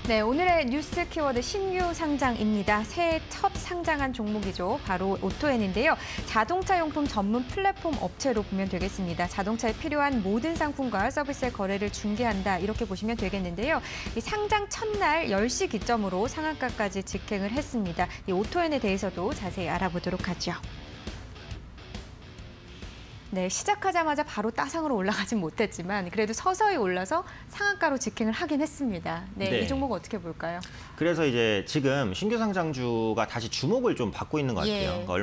네, 오늘의 뉴스 키워드 신규 상장입니다. 새해 첫 상장한 종목이죠. 바로 오토엔인데요. 자동차 용품 전문 플랫폼 업체로 보면 되겠습니다. 자동차에 필요한 모든 상품과 서비스의 거래를 중개한다. 이렇게 보시면 되겠는데요. 이 상장 첫날 10시 기점으로 상한가까지 직행을 했습니다. 이 오토엔에 대해서도 자세히 알아보도록 하죠. 네, 시작하자마자 바로 따상으로 올라가진 못했지만 그래도 서서히 올라서 상한가로 직행을 하긴 했습니다. 네, 이 종목 어떻게 볼까요? 그래서 이제 지금 신규 상장주가 다시 주목을 좀 받고 있는 것 같아요. 그러니까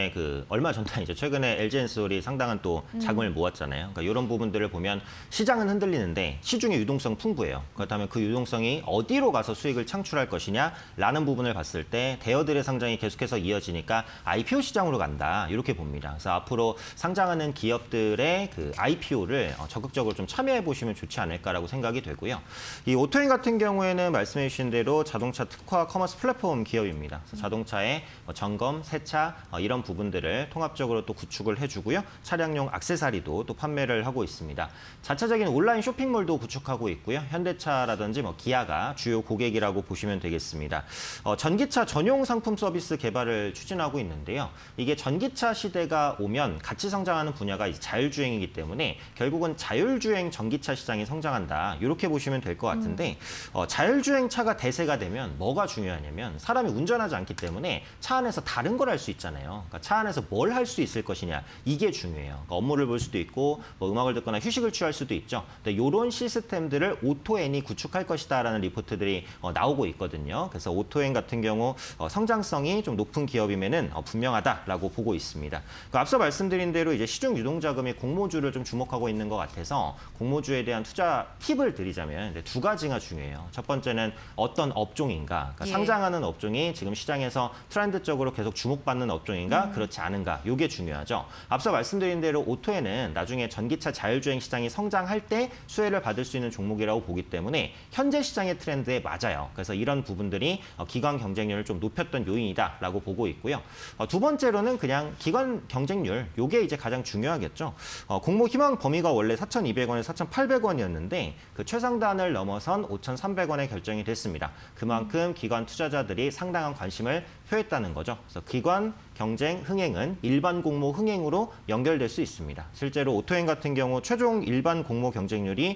얼마 전도 아니죠. 최근에 LG엔솔이 상당한 또 자금을 모았잖아요. 그러니까 이런 부분들을 보면 시장은 흔들리는데 시중의 유동성 풍부해요. 그렇다면 그 유동성이 어디로 가서 수익을 창출할 것이냐라는 부분을 봤을 때 대여들의 상장이 계속해서 이어지니까 IPO 시장으로 간다. 이렇게 봅니다. 그래서 앞으로 상장하는 기업들의 그 IPO를 적극적으로 좀 참여해 보시면 좋지 않을까라고 생각이 되고요. 이 오토엔 같은 경우에는 말씀해 주신 대로 자동차 특화 커머스 플랫폼 기업입니다. 그래서 자동차의 점검, 세차 이런 부분들을 통합적으로 또 구축을 해주고요. 차량용 액세서리도 또 판매를 하고 있습니다. 자체적인 온라인 쇼핑몰도 구축하고 있고요. 현대차라든지 기아가 주요 고객이라고 보시면 되겠습니다. 전기차 전용 상품 서비스 개발을 추진하고 있는데요. 이게 전기차 시대가 오면 같이 성장하는 분야가 자율주행이기 때문에 결국은 자율주행 전기차 시장이 성장한다. 이렇게 보시면 될 것 같은데 자율주행 차가 대세가 되면 뭐가 중요하냐면 사람이 운전하지 않기 때문에 차 안에서 다른 걸 할 수 있잖아요. 그러니까 차 안에서 뭘 할 수 있을 것이냐. 이게 중요해요. 그러니까 업무를 볼 수도 있고 음악을 듣거나 휴식을 취할 수도 있죠. 근데 이런 시스템들을 오토엔이 구축할 것이다라는 리포트들이 나오고 있거든요. 그래서 오토엔 같은 경우 성장성이 좀 높은 기업이면은 분명하다라고 보고 있습니다. 앞서 말씀드린 대로 이제 시중 유동자금이 공모주를 좀 주목하고 있는 것 같아서 공모주에 대한 투자 팁을 드리자면 이제 두 가지가 중요해요. 첫 번째는 어떤 업종인가, 그러니까 상장하는 업종이 지금 시장에서 트렌드적으로 계속 주목받는 업종인가, 그렇지 않은가, 이게 중요하죠. 앞서 말씀드린 대로 오토엔은 나중에 전기차 자율주행 시장이 성장할 때 수혜를 받을 수 있는 종목이라고 보기 때문에 현재 시장의 트렌드에 맞아요. 그래서 이런 부분들이 기관 경쟁률을 좀 높였던 요인이다라고 보고 있고요. 두 번째로는 그냥 기관 경쟁률, 이게 이제 가장 중요하겠죠. 공모 희망 범위가 원래 4,200원에서 4,800원이었는데 그 최상단을 넘어선 5,300원에 결정이 됐습니다. 그만큼 기관 투자자들이 상당한 관심을 표했다는 거죠. 그래서 기관 경쟁 흥행은 일반 공모 흥행으로 연결될 수 있습니다. 실제로 오토엔 같은 경우 최종 일반 공모 경쟁률이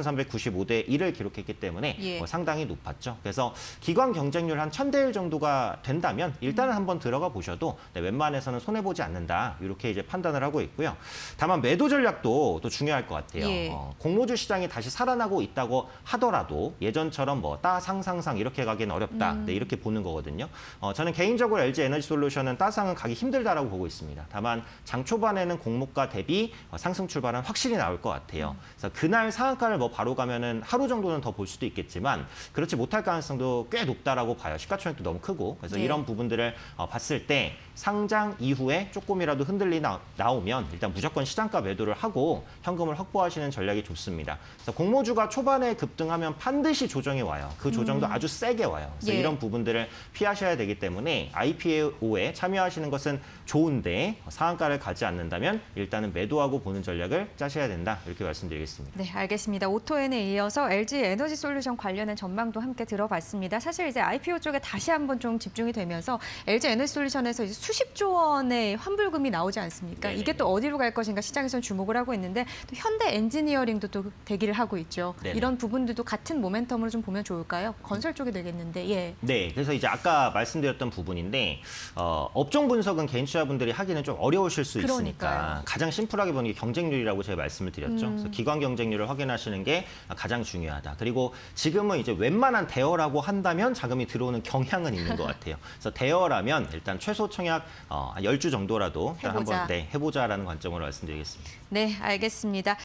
2,395대 1을 기록했기 때문에 상당히 높았죠. 그래서 기관 경쟁률 한 1,000대 1 정도가 된다면 일단은 한번 들어가 보셔도 웬만해서는 손해보지 않는다. 이렇게 이제 판단을 하고 있고요. 다만 매도 전략도 또 중요할 것 같아요. 공모주 시장이 다시 살아나고 있다고 하더라도 예전처럼 따상상상 이렇게 가기는 어렵다. 이렇게 보는 거거든요. 저는 개인적으로 LG 에너지 솔루션은 따상은 가기 힘들다라고 보고 있습니다. 다만 장 초반에는 공모가 대비 상승 출발은 확실히 나올 것 같아요. 그래서 그날 상한가를 바로 가면은 하루 정도는 더 볼 수도 있겠지만 그렇지 못할 가능성도 꽤 높다라고 봐요. 시가총액도 너무 크고. 그래서 이런 부분들을 봤을 때 상장 이후에 조금이라도 흔들리 나오면 일단 무조건 시장가 매도를 하고 현금을 확보하시는 전략이 좋습니다. 그래서 공모주가 초반에 급등하면 반드시 조정이 와요. 그 조정도 아주 세게 와요. 그래서 이런 부분들을 피하셔야 되기 때문에 IPO에 참여하시는 것은 좋은데 상한가를 가지 않는다면 일단은 매도하고 보는 전략을 짜셔야 된다. 이렇게 말씀드리겠습니다. 네, 알겠습니다. 오토엔에 이어서 LG 에너지 솔루션 관련된 전망도 함께 들어봤습니다. 사실 이제 IPO 쪽에 다시 한번 좀 집중이 되면서 LG 에너지 솔루션에서 이제 수십조 원의 환불금이 나오지 않습니까? 네네. 이게 또 어디로 갈 것인가 시장에서는 주목을 하고 있는데 또 현대 엔지니어링도 또 대기를 하고 있죠. 네네. 이런 부분들도 같은 모멘텀으로 좀 보면 좋을까요? 건설 쪽이 되겠는데. 네, 그래서 이제 아까 말씀드렸던 부분인데 업종 분석은 개인 투자분들이 하기는 좀 어려우실 수 있으니까 가장 심플하게 보는 게 경쟁률이라고 제가 말씀을 드렸죠. 그래서 기관 경쟁률을 확인하시는 게 가장 중요하다. 그리고 지금은 이제 웬만한 대여라고 한다면 자금이 들어오는 경향은 있는 것 같아요. 그래서 대여라면 일단 최소 청약 10주 정도라도 일단 한번 해보자라는 관점으로 말씀드리겠습니다. 네, 알겠습니다.